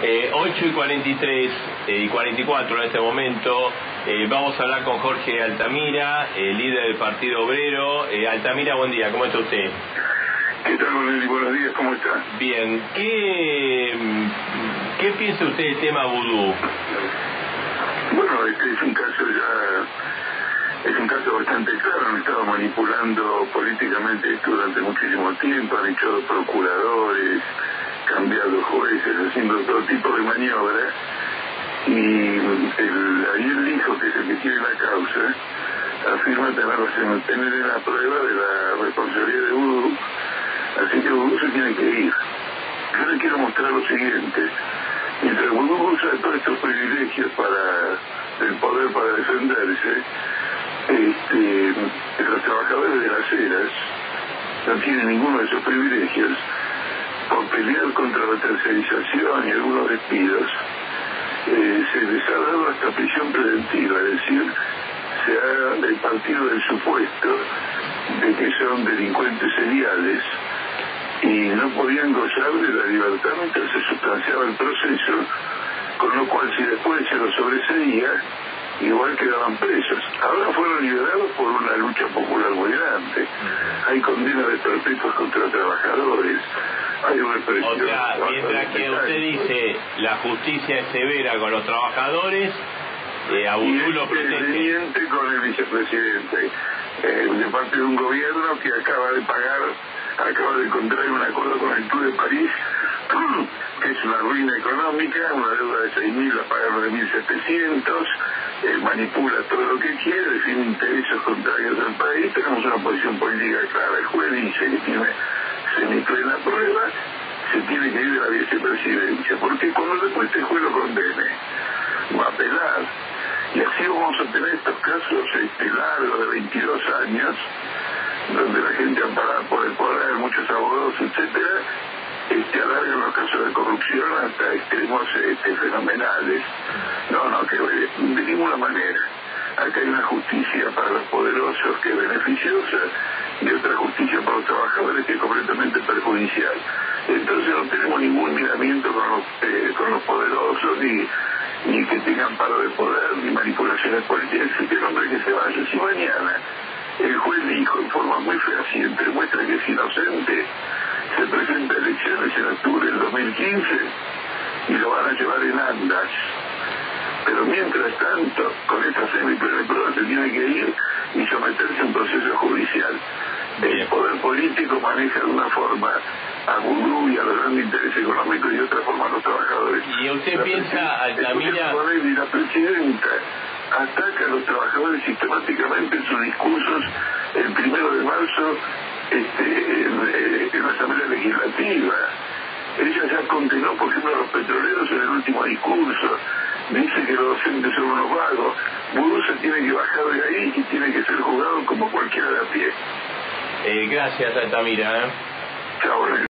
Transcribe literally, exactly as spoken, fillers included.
Eh, ocho y cuarenta y tres eh, y cuarenta y cuatro en este momento. Eh, vamos a hablar con Jorge Altamira, eh, líder del Partido Obrero. Eh, Altamira, buen día, ¿cómo está usted? ¿Qué tal, Bonelli? Buenos días, ¿cómo está? Bien, ¿qué, qué piensa usted del tema vudú? Bueno, este es un caso ya, es un caso bastante claro. Han estado manipulando políticamente esto durante muchísimo tiempo, han hecho procuradores, cambiado jueces, haciendo todo tipo de maniobras. Y el, ayer dijo que es el que tiene la causa, afirma tener, tener en la prueba de la responsabilidad de vudú, así que vudú se tiene que ir. Yo le quiero mostrar lo siguiente: mientras vudú usa todos estos privilegios para el poder para defenderse, este, los trabajadores de las eras no tienen ninguno de esos privilegios. Por pelear contra la tercerización y algunos despidos, eh, se les ha dado hasta prisión preventiva, es decir, se ha el partido del supuesto de que son delincuentes seriales y no podían gozar de la libertad mientras se sustanciaba el proceso, con lo cual si después se los sobreseía, igual quedaban presos. Ahora fueron liberados por una lucha popular muy grande. Hay condenas de perpetuos contra trabajadores, hay represión. O sea, mientras que usted dice la justicia es severa con los trabajadores, eh, a vudú lo protege. Y con el vicepresidente, eh, de parte de un gobierno que acaba de pagar, acaba de contraer un acuerdo con el Club de París, que es una ruina económica, una deuda de seis mil la paga nueve mil setecientos, eh, manipula todo lo que quiere, define intereses contrarios al país. Tenemos una posición política clara. El juez dice que tiene semiplena prueba, se tiene que ir de la vicepresidencia, porque cuando después este juez lo condene, va a apelar. Y así vamos a tener estos casos este, largos de veintidós años, donde la gente amparada por el poder, muchos abogados, etcétera, este, alargan los casos de corrupción hasta extremos este, fenomenales. No, no, que de ninguna manera. Acá hay una justicia para los poderosos que es beneficiosa y otra justicia para los trabajadores que es completamente perjudicial. Entonces no tenemos ningún miramiento con los, eh, con los poderosos, ni, ni que tengan paro de poder, ni manipulaciones políticas. Si el hombre que se vaya, si mañana el juez dijo en forma muy fehaciente, demuestra que es inocente, se presenta a elecciones en octubre del dos mil quince y lo van a llevar en andas. Pero mientras tanto, con esta semiplena prueba se tiene que ir y someterse a un proceso judicial. El poder político maneja de una forma a vudú y a los grandes intereses económicos y de otra forma a los trabajadores. ¿Y usted piensa, Altamira? Y la presidenta ataca a los trabajadores sistemáticamente en sus discursos el primero de marzo este, en, en la Asamblea Legislativa. Ella ya condenó, por ejemplo, a los petroleros en el último discurso. Dice que los docentes son unos vagos. Vudú se tiene que bajar de ahí y tiene que ser juzgado como cualquiera de a pie. Eh, gracias, Altamira. ¿eh? Chao,